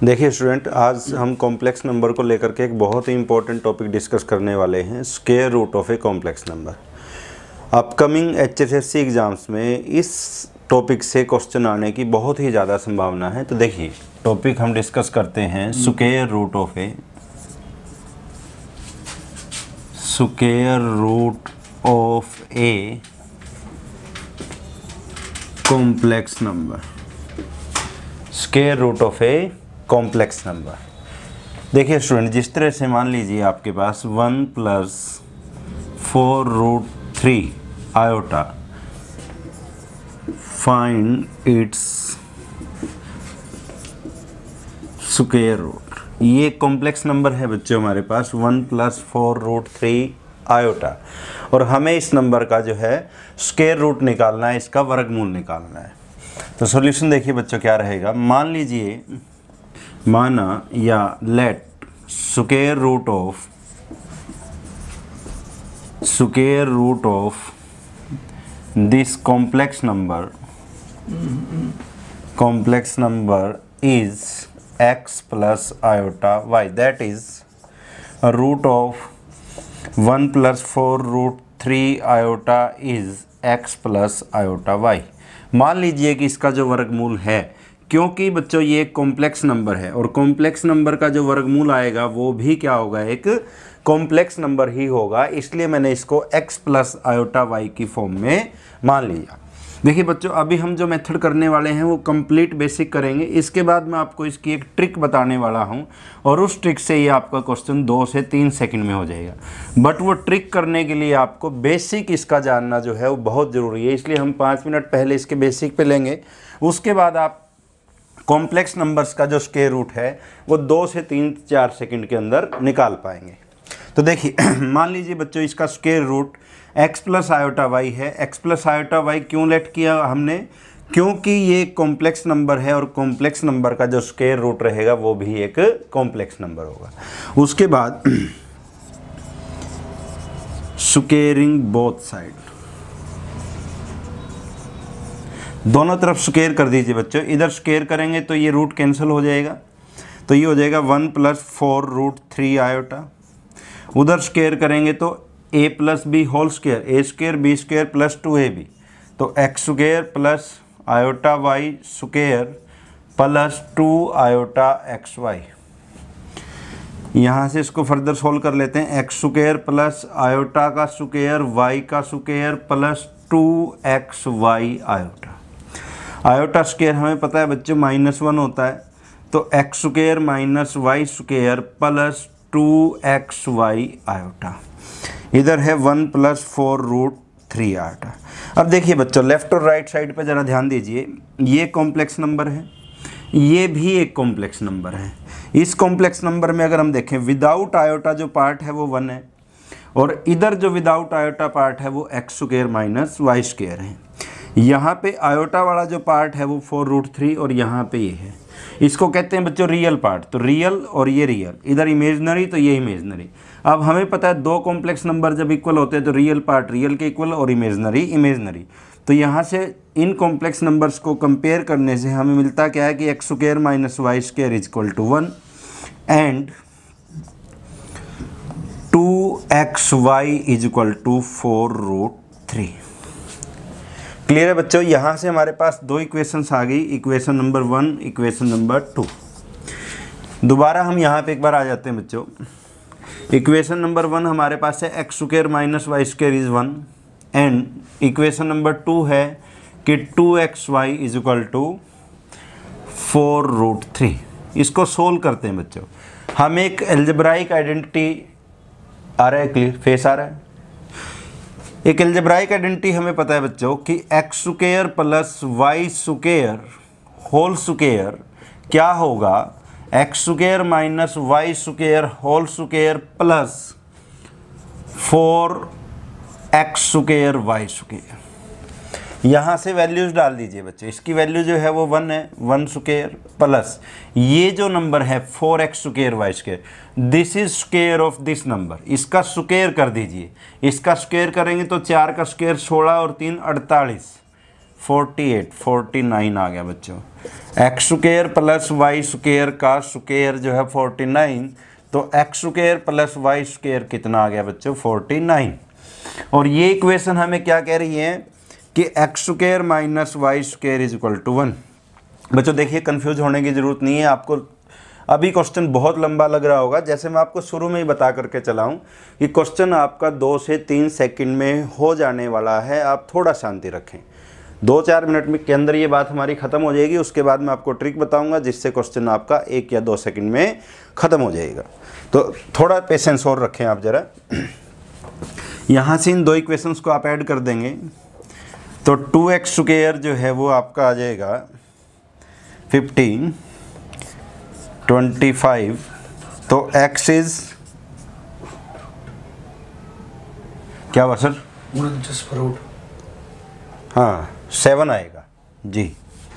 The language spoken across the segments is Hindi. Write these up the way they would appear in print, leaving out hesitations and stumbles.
देखिए स्टूडेंट, आज हम कॉम्प्लेक्स नंबर को लेकर के एक बहुत ही इंपॉर्टेंट टॉपिक डिस्कस करने वाले हैं, square root of a complex number. Upcoming HSSC exams में इस टॉपिक से क्वेश्चन आने की बहुत ही ज़्यादा संभावना है। तो देखिए टॉपिक हम डिस्कस करते हैं square root of a complex number. Square root of a complex number. देखिए स्टूडेंट, जिस तरह से मान लीजिए आपके पास 1 + 4√3 iota, find its square root. ये कॉम्प्लेक्स नंबर है बच्चों हमारे पास 1 + 4√3 आयोटा, और हमें इस नंबर का जो है स्क्वायर रूट निकालना है, इसका वर्गमूल निकालना है। तो सॉल्यूशन देखिए बच्चों क्या रहेगा। मान लीजिए, माना या let square root of this complex number is x + iota y, that is root of 1 + 4√3 iota is x + iota y। मान लीजिए कि इसका जो वर्गमूल है, क्योंकि बच्चों ये एक कॉम्प्लेक्स नंबर है और कॉम्प्लेक्स नंबर का जो वर्गमूल आएगा वो भी क्या होगा, एक कॉम्प्लेक्स नंबर ही होगा, इसलिए मैंने इसको x + iota y की फॉर्म में मान लिया। देखिए बच्चों, अभी हम जो मेथड करने वाले हैं वो कंप्लीट बेसिक करेंगे। इसके बाद मैं आपको इसकी एक ट्रिक बताने वाला हूं और उस ट्रिक से ये आपका क्वेश्चन 2 से 3 सेकंड में हो जाएगा। बट वो ट्रिक करने के लिए आपको बेसिक इसका जानना जो है वो बहुत ज़रूरी है, इसलिए हम 5 मिनट पहले इसके बेसिक पे लेंगे। उसके बाद आप कॉम्प्लेक्स नंबर्स का जो स्क्वायर रूट है वो 2 से 3-4 सेकंड के अंदर निकाल पाएंगे। तो देखिए मान लीजिए बच्चों, इसका square root x + iota y है। x + iota y क्यों लेट किया हमने, क्योंकि ये कॉम्प्लेक्स नंबर है और कॉम्प्लेक्स नंबर का जो स्क्वायर रूट रहेगा वो भी एक कॉम्प्लेक्स नंबर होगा। उसके बाद स्क्वेयरिंग बोथ साइड, दोनों तरफ स्क्वायर कर दीजिए बच्चों। इधर स्क्वायर करेंगे तो ये रूट कैंसिल हो जाएगा, तो ये हो जाएगा 1 + 4√3 आयोटा। उधर स्क्वायर करेंगे तो a + b whole square, a² b² + 2ab, तो x² + iota y square + 2 iota xy। यहाँ से इसको फर्दर सोल्व कर लेते हैं। x² + iota का स्क्वायर y का square + 2xy iota. Iota square हमें पता है बच्चों -1 होता है, तो x² - y² + 2xy आयोटा। इधर है 1 + 4√3 आयोटा। अब देखिए बच्चों, लेफ्ट और राइट साइड पे ज़रा ध्यान दीजिए। ये कॉम्प्लेक्स नंबर है, ये भी एक कॉम्प्लेक्स नंबर है। इस कॉम्प्लेक्स नंबर में अगर हम देखें, विदाउट आयोटा जो पार्ट है वो 1 है, और इधर जो विदाउट आयोटा पार्ट है वो x² - y² है। यहाँ पे आयोटा वाला जो पार्ट है वो 4√3 और यहाँ पे ये है। इसको कहते हैं बच्चों रियल पार्ट। तो रियल और ये रियल, इधर इमेजनरी तो ये इमेजनरी। अब हमें पता है दो कॉम्प्लेक्स नंबर जब इक्वल होते हैं तो रियल पार्ट रियल के इक्वल और इमेजनरी इमेजनरी। तो यहाँ से इन कॉम्प्लेक्स नंबर्स को कंपेयर करने से हमें मिलता क्या है कि x² - y² = 1 and 2xy = 4√3। Clear है बच्चों। यहाँ से हमारे पास दो इक्वेशंस आ गई, इक्वेशन नंबर 1, इक्वेशन नंबर 2। दोबारा हम यहाँ पे एक बार आ जाते हैं बच्चों। इक्वेशन नंबर 1 हमारे पास है x² - y² = 1 and equation number 2 है कि 2xy = 4√3। इसको सोल्व करते हैं बच्चों। हम एक अलजेब्राइक आइडेंटिटी आ रहा है, क्लियर फेस आ रहा है। एक अलजेब्राइक आइडेंटिटी हमें पता है बच्चों कि x² + y² होल स्क्वायर क्या होगा, x² - y² whole square + 4x² y²। यहाँ से वैल्यूज़ डाल दीजिए बच्चों। इसकी वैल्यू जो है वो 1 है, 1² प्लस ये जो नंबर है 4x² y², this is square of this number. इसका स्क्वायर कर दीजिए। इसका स्क्वायर करेंगे तो 4 का स्क्वायर 16 और 3 48, 49 आ गया बच्चों। X square plus y square का स्क्वायर जो है 49, तो x square plus y square कितना आ गया बच्चों 49। और ये इक्वेशन हमें क्या कह रही है कि x square minus y square is equal to 1। बच्चों देखिए कंफ्यूज होने की ज़रूरत नहीं है आपको। अभी क्वेश्चन बहुत लंबा लग रहा होगा, जैसे मैं आपको शुरू में ही बता करके चला हूँ कि क्वेश्चन आपका 2 से 3 सेकंड में हो जाने वाला है। आप थोड़ा शांति रखें, 2-4 मिनट के अंदर ये बात हमारी ख़त्म हो जाएगी। उसके बाद मैं आपको ट्रिक बताऊंगा जिससे क्वेश्चन आपका 1 या 2 सेकंड में ख़त्म हो जाएगा। तो थोड़ा पेशेंस और रखें आप ज़रा। यहाँ से इन 2 इक्वेशंस को आप ऐड कर देंगे तो 2x स्क्वायर जो है वो आपका आ जाएगा 15, 25, तो x इज क्या हुआ सर? हाँ 7 आएगा जी,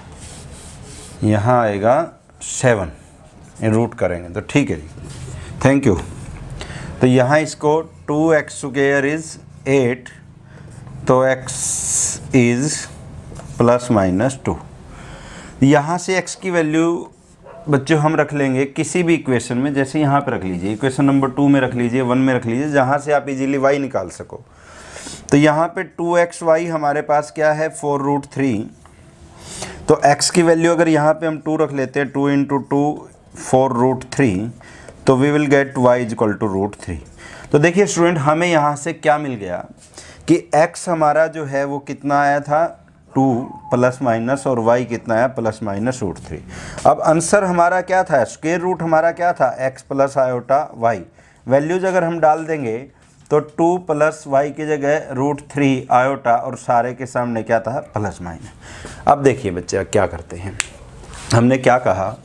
यहाँ आएगा 7, रूट करेंगे तो ठीक है जी, थैंक यू। तो यहाँ इसको 2x स्क्वायर इज 8, तो x इज प्लस माइनस 2। यहाँ से x की वैल्यू बच्चों हम रख लेंगे किसी भी इक्वेशन में, जैसे यहाँ पे रख लीजिए, इक्वेशन नंबर 2 में रख लीजिए, 1 में रख लीजिए, जहाँ से आप इजीली y निकाल सको। तो यहाँ पे 2xy हमारे पास क्या है 4√3, तो x की वैल्यू अगर यहाँ पे हम 2 रख लेते हैं, 2 × 2 4√3, तो we will get y is equal to √3। तो देखिए स्टूडेंट हमें यहाँ से क्या मिल गया कि x हमारा जो है वो कितना आया था 2 प्लस माइनस, और y कितना आया प्लस माइनस √3। अब आंसर हमारा क्या था, स्क्वायर रूट हमारा क्या था x plus iota y। Values अगर हम डाल देंगे तो 2 प्लस y की जगह √3 आयोटा, और सारे के सामने क्या था प्लस माइनस। अब देखिए बच्चे क्या करते हैं, हमने क्या कहा,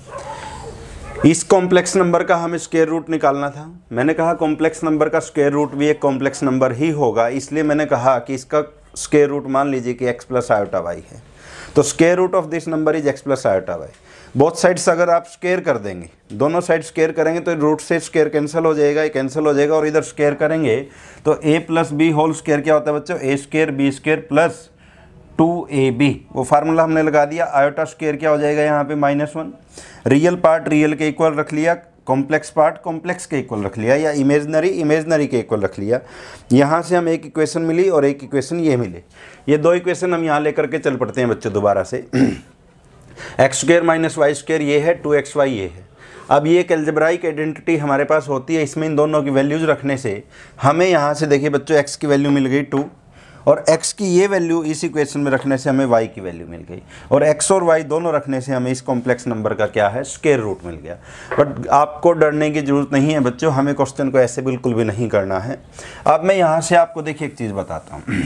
इस कॉम्प्लेक्स नंबर का हमें स्क्वायर रूट निकालना था। मैंने कहा कॉम्प्लेक्स नंबर का स्क्वायर रूट भी एक कॉम्प्लेक्स नंबर ही होगा, इसलिए मैंने कहा कि इसका स्क्वायर रूट मान लीजिए कि x प्लस आयोटा वाई है, तो square root of this number is x plus iota y. Both sides अगर आप स्क्वायर कर देंगे, दोनों साइड स्क्वायर करेंगे तो रूट से स्क्वायर कैंसिल हो जाएगा, ये कैंसिल हो जाएगा, और इधर स्क्वायर करेंगे तो a plus b whole square क्या होता है बच्चों, a square b square plus 2ab। वो फार्मूला हमने लगा दिया। आयोटा स्क्वायर क्या हो जाएगा यहाँ पे -1। रियल पार्ट रियल के इक्वल रख लिया, कॉम्प्लेक्स पार्ट कॉम्प्लेक्स के इक्वल रख लिया, या इमेजनरी के इक्वल रख लिया। यहाँ से हम एक इक्वेशन मिली और एक इक्वेशन ये मिले। ये 2 इक्वेशन हम यहाँ लेकर के चल पड़ते हैं बच्चों दोबारा से। X square minus y square ये है, 2xy ये है। अब ये एक एल्जेब्राइक आइडेंटिटी हमारे पास होती है, इसमें इन दोनों की वैल्यूज़ रखने से हमें यहाँ से देखिए बच्चों x की वैल्यू मिल गई 2, और x की ये वैल्यू इस इक्वेशन में रखने से हमें y की वैल्यू मिल गई, और x और y दोनों रखने से हमें इस कॉम्प्लेक्स नंबर का क्या है स्क्वायर रूट मिल गया। बट आपको डरने की ज़रूरत नहीं है बच्चों, हमें क्वेश्चन को ऐसे बिल्कुल भी नहीं करना है। अब मैं यहाँ से आपको देखिए एक चीज़ बताता हूँ,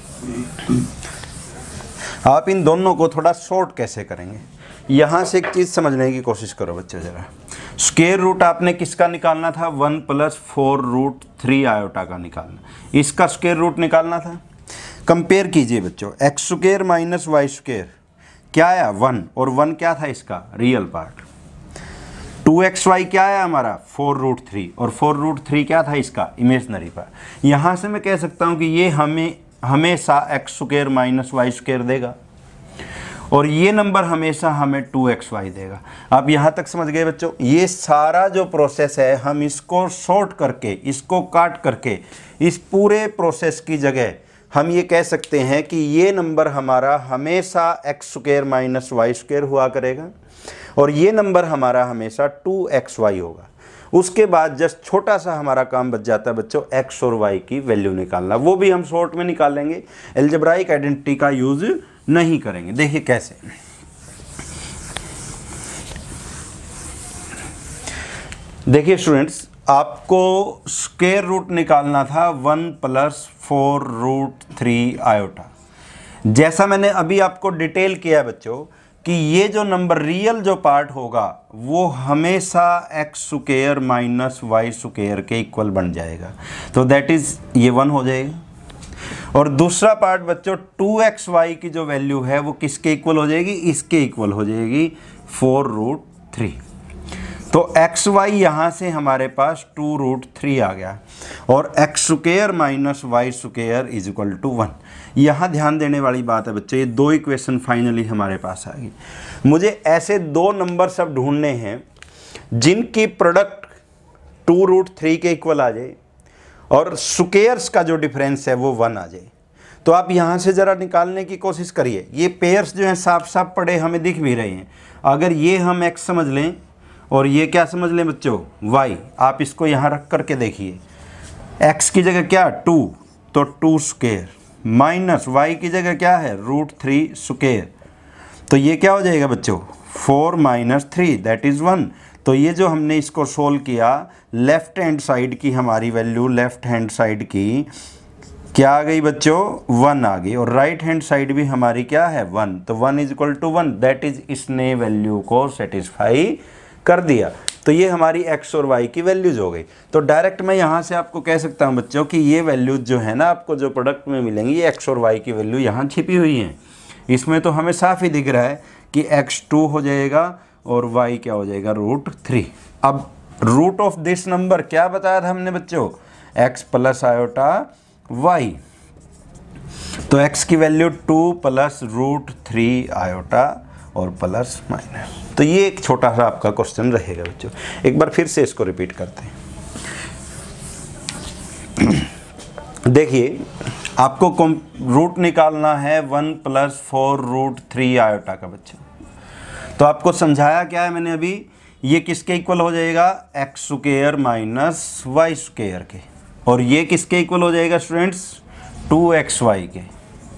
आप इन दोनों को थोड़ा शॉर्ट कैसे करेंगे। यहाँ से एक चीज़ समझने की कोशिश करो बच्चों ज़रा। स्क्वायर रूट आपने किसका निकालना था, 1 + 4√3 आयोटा का निकालना, इसका स्क्वायर रूट निकालना था। कंपेयर कीजिए बच्चों, x square minus y square क्या आया 1, और 1 क्या था इसका रियल पार्ट। 2xy क्या आया हमारा 4√3, और 4√3 क्या था इसका इमेजनरी पार्ट। यहाँ से मैं कह सकता हूँ कि ये हमें हमेशा x square minus y square देगा, और ये नंबर हमेशा हमें 2xy देगा। आप यहाँ तक समझ गए बच्चों। ये सारा जो प्रोसेस है हम इसको शॉर्ट करके, इसको काट करके, इस पूरे प्रोसेस की जगह हम ये कह सकते हैं कि ये नंबर हमारा हमेशा x square minus y square हुआ करेगा, और ये नंबर हमारा हमेशा 2xy होगा। उसके बाद जस्ट छोटा सा हमारा काम बच जाता है बच्चों x और y की वैल्यू निकालना, वो भी हम शॉर्ट में निकालेंगे, एल्जेब्राइक आइडेंटिटी का यूज़ नहीं करेंगे। देखिए कैसे, देखिए स्टूडेंट्स, आपको स्क्वायर रूट निकालना था 1 + 4√3 आयोटा। जैसा मैंने अभी आपको डिटेल किया है बच्चों कि ये जो नंबर रियल जो पार्ट होगा वो हमेशा x square minus y square के इक्वल बन जाएगा, तो दैट इज़ ये 1 हो जाएगा। और दूसरा पार्ट बच्चों 2xy की जो वैल्यू है वो किसके इक्वल हो जाएगी, इसके इक्वल हो जाएगी 4√3। तो xy यहाँ से हमारे पास 2√3 आ गया, और x square minus y square is equal to 1। यहाँ ध्यान देने वाली बात है बच्चे, ये दो इक्वेशन फाइनली हमारे पास आ गई। मुझे ऐसे दो नंबर सब ढूंढने हैं जिनकी प्रोडक्ट 2√3 के इक्वल आ जाए और स्क्वायर्स का जो डिफरेंस है वो 1 आ जाए। तो आप यहाँ से ज़रा निकालने की कोशिश करिए। ये पेयर्स जो हैं साफ साफ पड़े हमें दिख भी रहे हैं। अगर ये हम x समझ लें और ये क्या समझ लें बच्चों, y, आप इसको यहाँ रख करके देखिए। x की जगह क्या 2, तो 2 स्क्वायर माइनस y की जगह क्या है √3 स्क्वायर, तो ये क्या हो जाएगा बच्चों 4 माइनस 3 दैट इज़ 1। तो ये जो हमने इसको सोल्व किया, लेफ्ट हैंड साइड की हमारी वैल्यू, लेफ्ट हैंड साइड की क्या आ गई बच्चों 1 आ गई, और राइट हैंड साइड भी हमारी क्या है 1, तो 1 is equal to 1, that is इसने वैल्यू को सेटिस्फाई कर दिया। तो ये हमारी x और y की वैल्यूज हो गई। तो डायरेक्ट मैं यहाँ से आपको कह सकता हूँ बच्चों कि ये वैल्यूज जो है ना आपको जो प्रोडक्ट में मिलेंगी, ये x और y की वैल्यू यहाँ छिपी हुई हैं। इसमें तो हमें साफ ही दिख रहा है कि x 2 हो जाएगा और y क्या हो जाएगा √3। अब रूट ऑफ दिस नंबर क्या बताया था हमने बच्चों, x प्लस आयोटा y, तो x की वैल्यू 2 प्लस √3 आयोटा और प्लस माइनस। तो ये एक छोटा सा आपका क्वेश्चन रहेगा बच्चों। एक बार फिर से इसको रिपीट करते हैं। देखिए आपको रूट निकालना है 1 प्लस 4√3 आयोटा का बच्चों। तो आपको समझाया क्या है मैंने अभी, ये किसके इक्वल हो जाएगा x square minus y square के, और ये किसके इक्वल हो जाएगा स्टूडेंट्स 2xy के।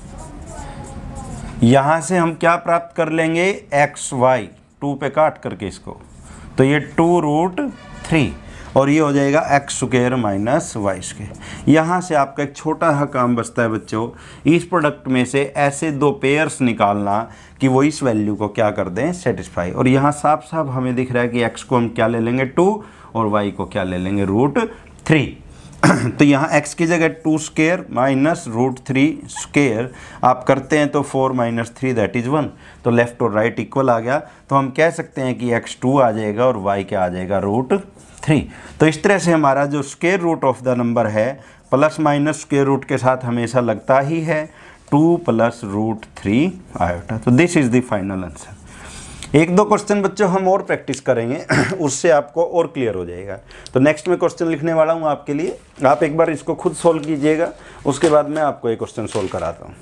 यहाँ से हम क्या प्राप्त कर लेंगे xy, 2 पे काट करके इसको, तो ये 2√3 और ये हो जाएगा x square minus y square. यहाँ से आपका एक छोटा सा काम बचता है बच्चों, इस प्रोडक्ट में से ऐसे दो पेयर्स निकालना कि वो इस वैल्यू को क्या कर दें सेटिस्फाई। और यहाँ साफ साफ हमें दिख रहा है कि x को हम क्या ले लेंगे 2 और y को क्या ले लेंगे √3। तो यहाँ x की जगह 2 स्क्वायर माइनस √3 स्क्वायर आप करते हैं तो 4 माइनस 3 दैट इज़ 1। तो लेफ्ट और राइट इक्वल आ गया, तो हम कह सकते हैं कि x 2 आ जाएगा और y क्या आ जाएगा √3। तो इस तरह से हमारा जो square root of the number है प्लस माइनस स्क्वायर रूट के साथ हमेशा लगता ही है 2 प्लस √3 आयोटा। तो this is the final answer. एक दो क्वेश्चन बच्चों हम और प्रैक्टिस करेंगे उससे आपको और क्लियर हो जाएगा। तो नेक्स्ट में क्वेश्चन लिखने वाला हूँ आपके लिए, आप एक बार इसको खुद सोल्व कीजिएगा, उसके बाद मैं आपको एक क्वेश्चन सोल्व कराता हूँ।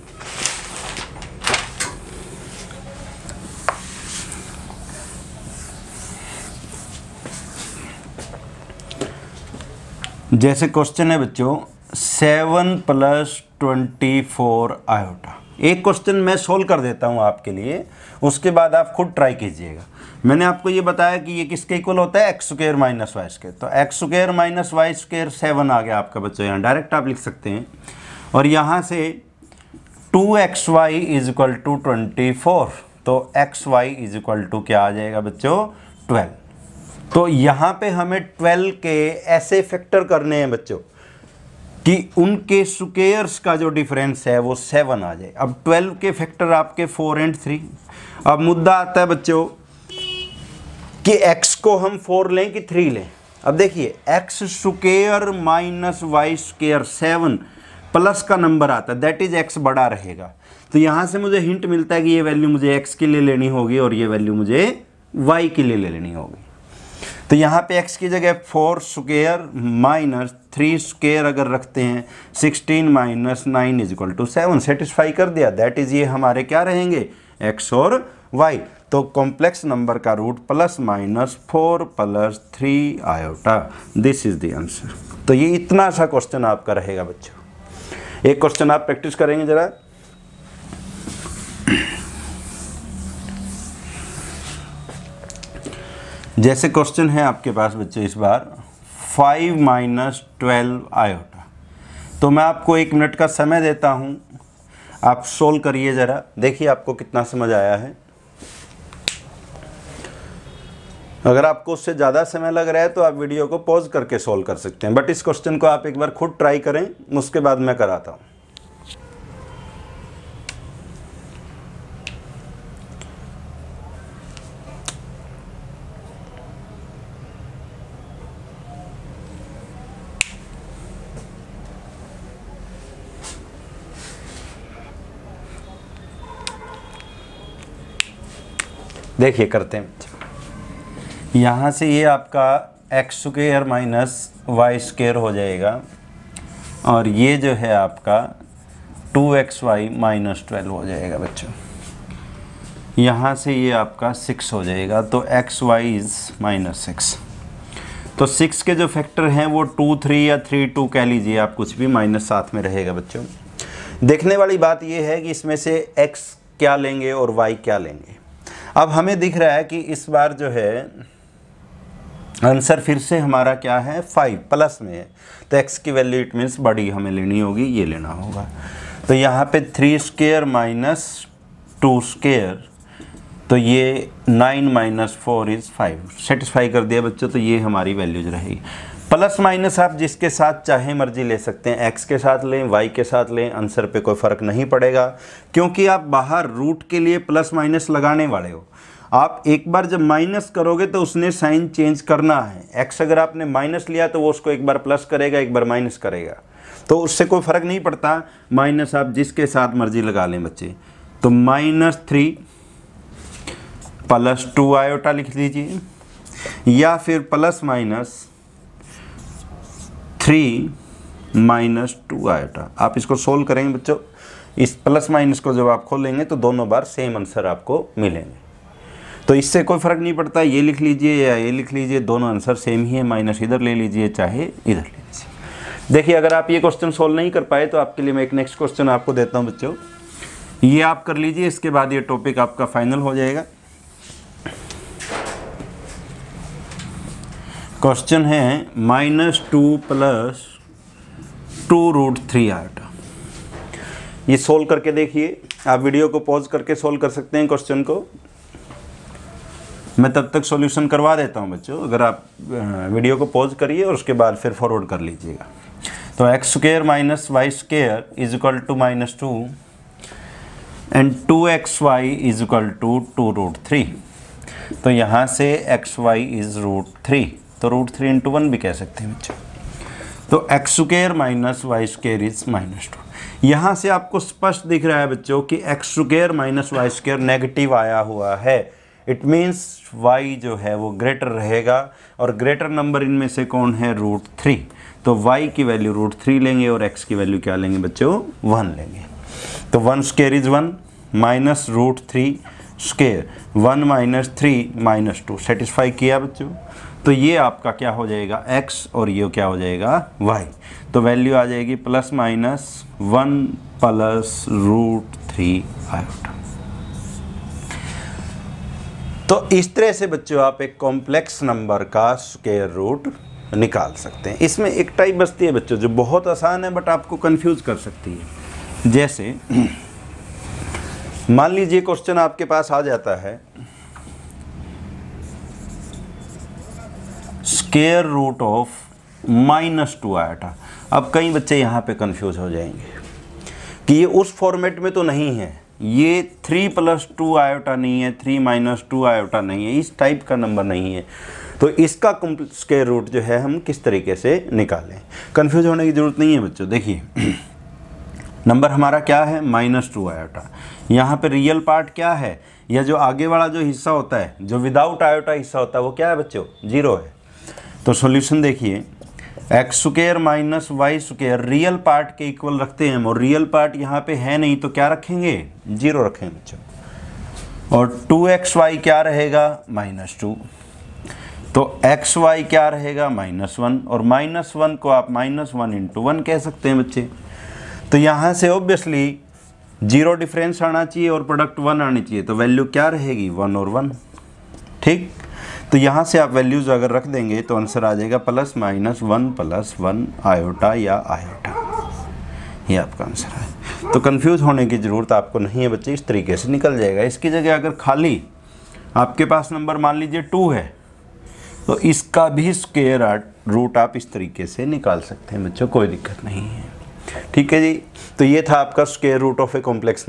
जैसे क्वेश्चन है बच्चों 7 प्लस 24 आयोटा। एक क्वेश्चन मैं सोल्व कर देता हूँ आपके लिए, उसके बाद आप खुद ट्राई कीजिएगा। मैंने आपको ये बताया कि ये किसके इक्वल होता है x square minus y square, तो x square minus y square 7 आ गया आपका बच्चों, यहाँ डायरेक्ट आप लिख सकते हैं। और यहाँ से 2xy इज इक्वल टू 24, तो xy इज इक्वल टू क्या आ जाएगा बच्चों 12। तो यहाँ पे हमें 12 के ऐसे फैक्टर करने हैं बच्चों कि उनके स्क्वायर्स का जो डिफरेंस है वो 7 आ जाए। अब 12 के फैक्टर आपके 4 और 3। अब मुद्दा आता है बच्चों कि x को हम 4 लें कि 3 लें। अब देखिए x square minus y square 7 plus का नंबर आता है, दैट इज x बड़ा रहेगा। तो यहाँ से मुझे हिंट मिलता है कि ये वैल्यू मुझे x के लिए लेनी होगी और ये वैल्यू मुझे y के लिए लेनी होगी। तो यहाँ पे x की जगह 4 स्क्वायर माइनस 3 स्क्वायर अगर रखते हैं 16 minus 9 is equal to 7, satisfy कर दिया। दैट इज ये हमारे क्या रहेंगे x और y। तो कॉम्प्लेक्स नंबर का root plus minus 4 plus 3 iota, this is the answer. तो ये इतना सा क्वेश्चन आपका रहेगा बच्चों। एक क्वेश्चन आप प्रैक्टिस करेंगे जरा। जैसे क्वेश्चन है आपके पास बच्चों इस बार 5 माइनस 12 आयोटा। तो मैं आपको 1 मिनट का समय देता हूं, आप सोल्व करिए ज़रा, देखिए आपको कितना समझ आया है। अगर आपको उससे ज़्यादा समय लग रहा है तो आप वीडियो को पॉज करके सोल्व कर सकते हैं, बट इस क्वेश्चन को आप एक बार खुद ट्राई करें, उसके बाद मैं कराता हूँ। देखिए करते हैं, यहाँ से ये आपका x square minus y square हो जाएगा और ये जो है आपका 2xy माइनस 12 हो जाएगा बच्चों। यहाँ से ये आपका 6 हो जाएगा, तो xy इज़ माइनस 6। तो 6 के जो फैक्टर हैं वो 2 3 या 3 2 कह लीजिए आप, कुछ भी, माइनस साथ में रहेगा बच्चों। देखने वाली बात ये है कि इसमें से x क्या लेंगे और y क्या लेंगे। अब हमें दिख रहा है कि इस बार जो है आंसर फिर से हमारा क्या है, 5 प्लस में है, तो x की वैल्यू इट मीन्स बड़ी हमें लेनी होगी, ये लेना होगा। तो यहाँ पे 3 स्क्वायर माइनस 2 स्क्वायर, तो ये 9 माइनस 4 इज़ 5, सेटिस्फाई कर दिया बच्चों। तो ये हमारी वैल्यूज रहेगी। प्लस माइनस आप जिसके साथ चाहे मर्जी ले सकते हैं, x के साथ लें, y के साथ लें, आंसर पे कोई फ़र्क नहीं पड़ेगा, क्योंकि आप बाहर रूट के लिए प्लस माइनस लगाने वाले हो। आप एक बार जब माइनस करोगे तो उसने साइन चेंज करना है। x अगर आपने माइनस लिया तो वो उसको एक बार प्लस करेगा, एक बार माइनस करेगा, तो उससे कोई फ़र्क नहीं पड़ता। माइनस आप जिसके साथ मर्जी लगा लें बच्चे। तो -3 प्लस 2 आयोटा लिख लीजिए, या फिर प्लस माइनस 3 माइनस 2 आयोटा। आप इसको सोल्व करेंगे बच्चों, इस प्लस माइनस को जब आप खोलेंगे तो दोनों बार सेम आंसर आपको मिलेंगे। तो इससे कोई फ़र्क नहीं पड़ता, ये लिख लीजिए या ये लिख लीजिए, दोनों आंसर सेम ही है। माइनस इधर ले लीजिए चाहे इधर ले लीजिए। देखिए अगर आप ये क्वेश्चन सोल्व नहीं कर पाए तो आपके लिए मैं एक नेक्स्ट क्वेश्चन आपको देता हूँ बच्चों, ये आप कर लीजिए, इसके बाद ये टॉपिक आपका फाइनल हो जाएगा। क्वेश्चन है -2 प्लस 2 रूट 3 आयोटा। ये सोल्व करके देखिए, आप वीडियो को पॉज करके सोल्व कर सकते हैं क्वेश्चन को, मैं तब तक सॉल्यूशन करवा देता हूं बच्चों। अगर आप वीडियो को पॉज करिए और उसके बाद फिर फॉरवर्ड कर लीजिएगा। तो x square minus y square is equal to -2 and 2xy is equal to 2 root 3। तो यहाँ से xy इज रूट 3, तो रूट 3 इंटू 1 भी कह सकते हैं बच्चों। तो x square minus y square is -2। यहाँ से आपको स्पष्ट दिख रहा है बच्चों कि x square minus y square negative आया हुआ है। इट मीन्स y जो है वो ग्रेटर रहेगा, और ग्रेटर नंबर इनमें से कौन है, रूट 3। तो y की वैल्यू रूट 3 लेंगे और x की वैल्यू क्या लेंगे बच्चों, 1 लेंगे। तो 1 square is 1 minus root 3 square, 1 minus 3 minus 2, satisfy किया बच्चों। तो ये आपका क्या हो जाएगा, x, और ये क्या हो जाएगा, y। तो वैल्यू आ जाएगी +- 1 प्लस रूट 3 आयोटा। तो इस तरह से बच्चों आप एक कॉम्प्लेक्स नंबर का स्क्वायर रूट निकाल सकते हैं। इसमें एक टाइप बचती है बच्चों जो बहुत आसान है बट आपको कंफ्यूज कर सकती है। जैसे मान लीजिए क्वेश्चन आपके पास आ जाता है स्क्वायर रूट ऑफ -2 आयोटा। अब कई बच्चे यहाँ पे कंफ्यूज हो जाएंगे कि ये उस फॉर्मेट में तो नहीं है, ये 3 + 2 आयोटा नहीं है, 3 - 2 आयोटा नहीं है, इस टाइप का नंबर नहीं है। तो इसका स्क्वायर रूट जो है हम किस तरीके से निकालें, कंफ्यूज होने की ज़रूरत नहीं है बच्चों। देखिए नंबर हमारा क्या है, -2 आयोटा। यहाँ पे रियल पार्ट क्या है, या जो आगे वाला जो हिस्सा होता है, जो विदाउट आयोटा हिस्सा होता है, वो क्या है बच्चों, 0 है। तो सॉल्यूशन देखिए, x square minus y square real part के इक्वल रखते हैं हम, और रियल पार्ट यहाँ पे है नहीं तो क्या रखेंगे, 0 रखेंगे बच्चों। और 2xy क्या रहेगा, -2। तो xy क्या रहेगा, -1, और -1 को आप -1 × 1 कह सकते हैं बच्चे। तो यहाँ से ऑब्वियसली 0 डिफरेंस आना चाहिए और प्रोडक्ट 1 आनी चाहिए, तो वैल्यू क्या रहेगी, 1 और 1। ठीक, तो यहाँ से आप वैल्यूज़ अगर रख देंगे तो आंसर आ जाएगा +-1 + 1 आयोटा या आयोटा, ये आपका आंसर है। तो कंफ्यूज होने की ज़रूरत आपको नहीं है बच्चे, इस तरीके से निकल जाएगा। इसकी जगह अगर खाली आपके पास नंबर मान लीजिए 2 है तो इसका भी स्क्वायर रूट आप इस तरीके से निकाल सकते हैं बच्चों, कोई दिक्कत नहीं है। ठीक है जी, तो ये था आपका square root of a complex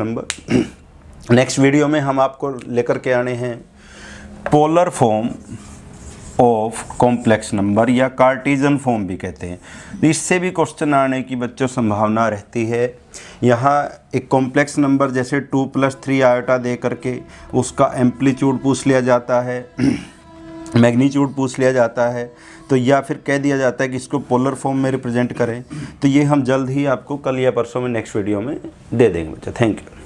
number. Next video में हम आपको लेकर के आने हैं polar form of complex number या कार्टेशियन फॉर्म भी कहते हैं। तो इससे भी क्वेश्चन आने की बच्चों संभावना रहती है। यहाँ एक कॉम्प्लेक्स नंबर जैसे 2 + 3 आयोटा दे करके उसका एम्पलीट्यूड पूछ लिया जाता है, मैग्नीट्यूड पूछ लिया जाता है, तो या फिर कह दिया जाता है कि इसको पोलर फॉर्म में रिप्रेजेंट करें। तो ये हम जल्द ही आपको कल या परसों में नेक्स्ट वीडियो में दे देंगे बच्चा। Thank you.